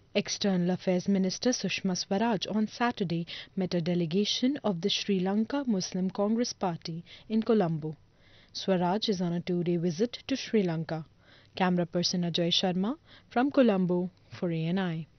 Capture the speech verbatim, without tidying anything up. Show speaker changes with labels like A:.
A: External Affairs Minister Sushma Swaraj on Saturday met a delegation of the Sri Lanka Muslim Congress party in Colombo. Swaraj is on a two-day visit to Sri Lanka. Camera person Ajay Sharma from Colombo for A N I.